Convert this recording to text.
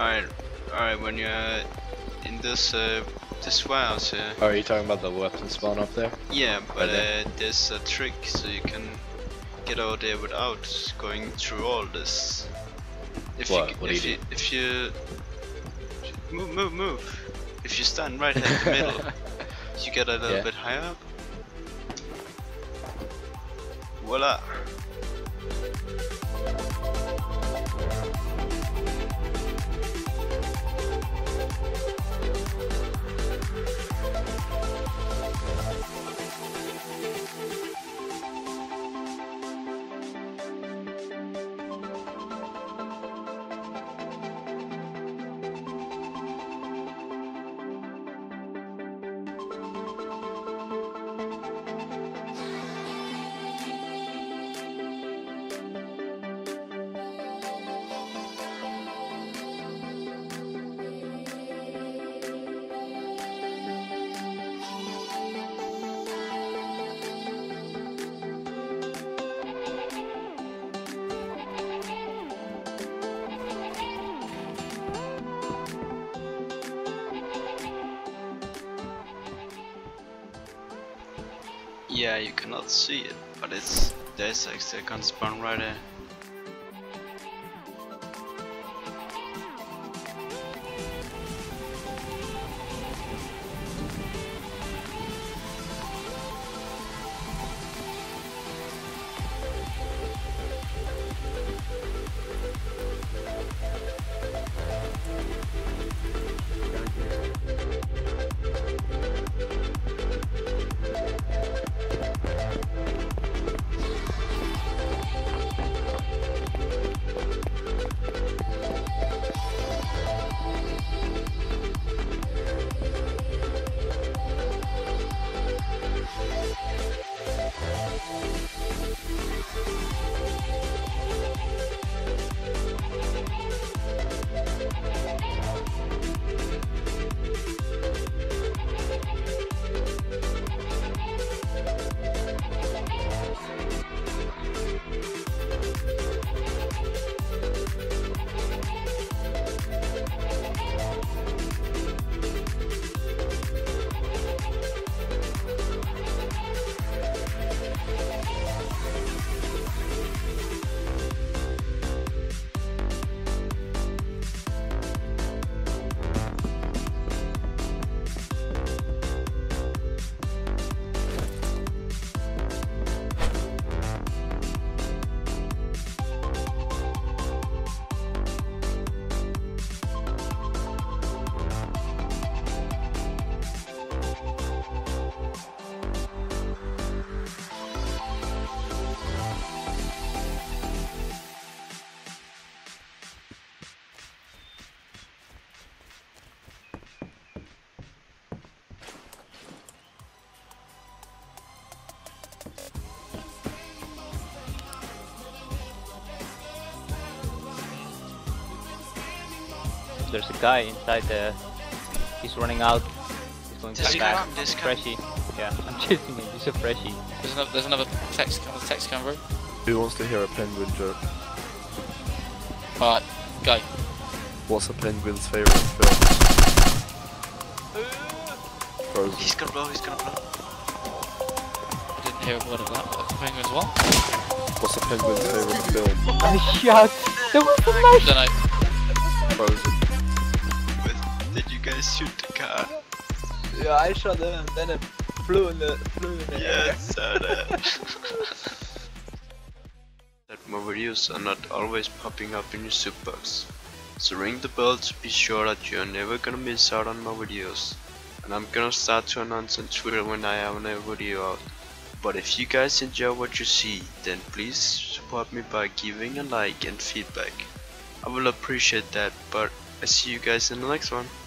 Alright, when you're in this this warehouse here. Oh, are you talking about the weapon spawn up there? Yeah, but there? there's a trick so you can get out there without going through all this. If you move. If you stand right in the middle, you get a little bit higher up. Voila. Yeah, you cannot see it, but there's actually a gun spawn right there. There's a guy inside the. He's running out. He's going to back. Freshie. Yeah, I'm chasing him. He's a freshie. There's another text coming. Who wants to hear a penguin joke? Alright, go. What's a penguin's favourite film? Frozen. He's gonna blow. Didn't hear a word of that. What's a penguin's what? What's a penguin's favourite film? I shot. That was a nice. Don't know. Frozen. Did you guys shoot the car? Yeah, I shot him and then it flew in the air. Yeah, saw that. That my videos are not always popping up in your soup box. So ring the bell to be sure that you're never gonna miss out on my videos. And I'm gonna start to announce on Twitter when I have a video out. But if you guys enjoy what you see, then please support me by giving a like and feedback. I will appreciate that, but I see you guys in the next one.